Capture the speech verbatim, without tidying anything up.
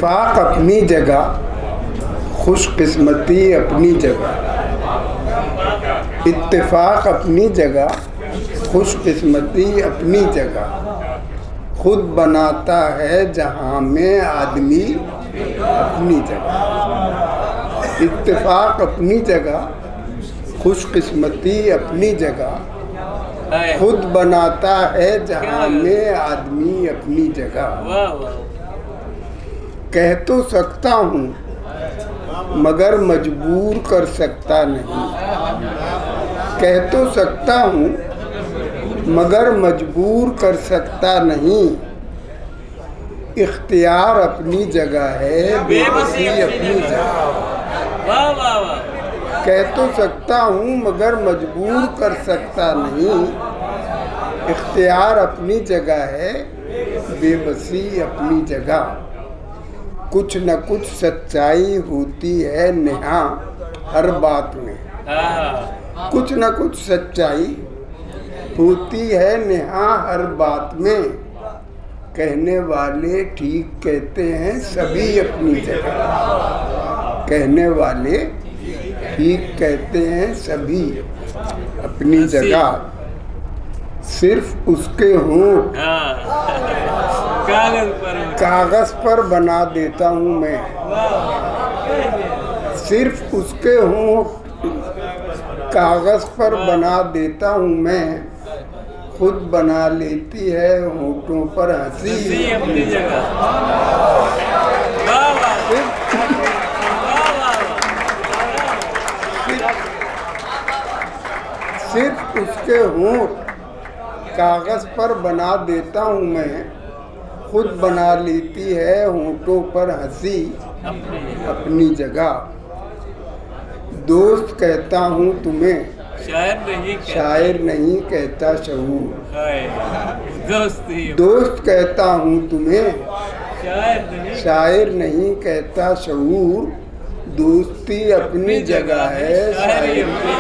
इत्तेफाक अपनी जगह, खुशकिस्मती अपनी जगह। इत्तेफाक अपनी जगह, खुशकिस्मती अपनी जगह। खुद बनाता है जहाँ में आदमी अपनी जगह। इत्तेफाक अपनी जगह, खुशकिस्मती अपनी जगह। खुद बनाता है जहाँ में आदमी अपनी जगह। कह तो सकता हूँ मगर मजबूर कर सकता नहीं। कह तो सकता हूँ मगर मजबूर कर सकता नहीं। इख्तियार अपनी जगह है, बेबसी अपनी जगह। कह तो सकता हूँ मगर मजबूर कर सकता नहीं। इख्तियार अपनी जगह है, बेबसी अपनी जगह। कुछ न कुछ सच्चाई होती है नेहा हर बात में। कुछ न कुछ सच्चाई होती है नेहा हर बात में। कहने वाले ठीक कहते हैं सभी अपनी जगह। कहने वाले ठीक कहते हैं सभी अपनी जगह। सिर्फ उसके होंठ कागज पर कागज पर बना देता हूँ मैं। सिर्फ उसके होंठ कागज पर बना देता हूँ मैं। खुद बना लेती है होठों पर हंसी अपनी जगह। सिर्फ उसके होंठ कागज पर बना देता हूँ मैं। खुद बना लेती है होठों पर हंसी अपनी जगह। दोस्त कहता हूँ तुम्हें, शायर नहीं कहता, शायर नहीं कहता शहूर। दोस्ती दोस्त कहता हूँ तुम्हें, शायर नहीं, शायर नहीं कहता शहूर। दोस्ती अपनी जगह है, शायरी